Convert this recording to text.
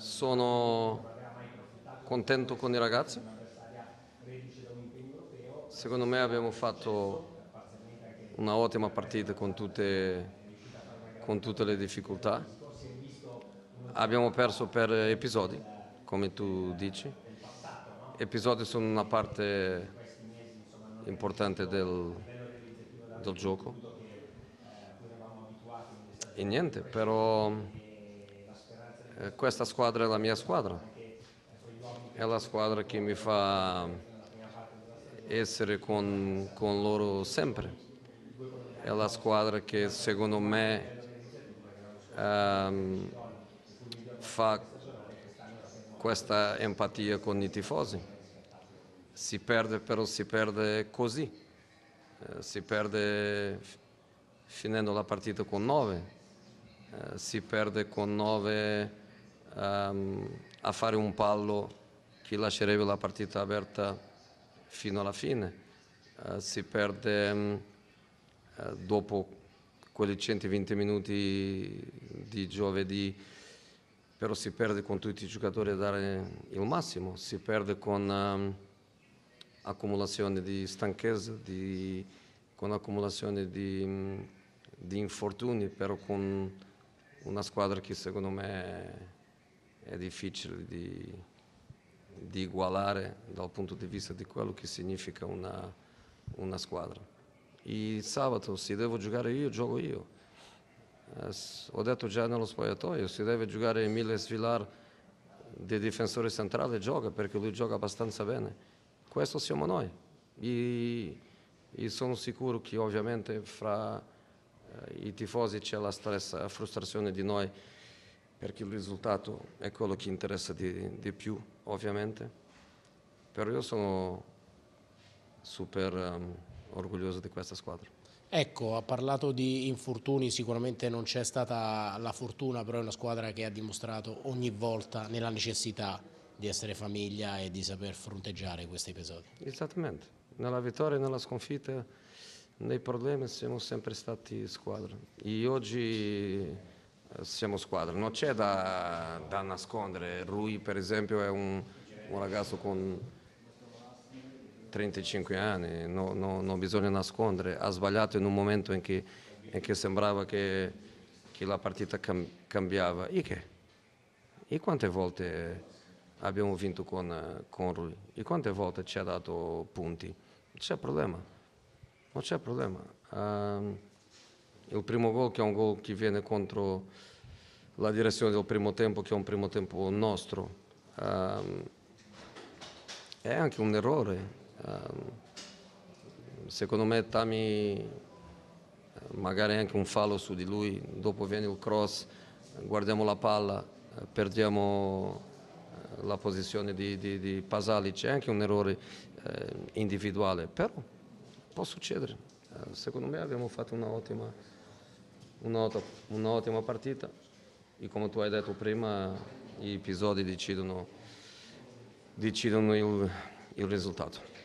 Sono contento con i ragazzi. Secondo me abbiamo fatto una ottima partita con tutte le difficoltà. Abbiamo perso per episodi, come tu dici. Episodi sono una parte importante del gioco. E niente, però questa squadra è la mia squadra. È la squadra che mi fa essere con loro sempre. È la squadra che secondo me fa questa empatia con i tifosi. Si perde, però si perde così. Si perde finendo la partita con 9. Si perde con 9 a fare un fallo che lascerebbe la partita aperta fino alla fine. Si perde dopo quelli 120 minuti di giovedì, però si perde con tutti i giocatori a dare il massimo, si perde con accumulazione di stanchezza, con accumulazione di infortuni, però con una squadra che secondo me è difficile di ugualare dal punto di vista di quello che significa una squadra. Il sabato se devo giocare io, gioco io. Ho detto già nello spogliatoio, se deve giocare Emile Svilar di difensore centrale, gioca, perché lui gioca abbastanza bene. Questo siamo noi. E sono sicuro che ovviamente fra i tifosi c'è la frustrazione di noi, perché il risultato è quello che interessa di più, ovviamente. Però io sono super orgoglioso di questa squadra. Ecco, ha parlato di infortuni, sicuramente non c'è stata la fortuna, però è una squadra che ha dimostrato ogni volta nella necessità di essere famiglia e di saper fronteggiare questi episodi. Esattamente, nella vittoria e nella sconfitta, nei problemi siamo sempre stati squadra. E oggi siamo squadra, non c'è da nascondere. Rui per esempio è un ragazzo con 35 anni, non bisogna nascondere, ha sbagliato in un momento in che sembrava che la partita cambiava. E che? E quante volte abbiamo vinto con Rui? E quante volte ci ha dato punti? Non c'è problema, non c'è problema. Il primo gol, che è un gol che viene contro la direzione del primo tempo, che è un primo tempo nostro, è anche un errore. Secondo me Tami, magari anche un fallo su di lui, dopo viene il cross, guardiamo la palla, perdiamo la posizione di Pasalic, c'è anche un errore individuale, però può succedere. Secondo me abbiamo fatto un'ottima partita e, come tu hai detto prima, gli episodi decidono il risultato.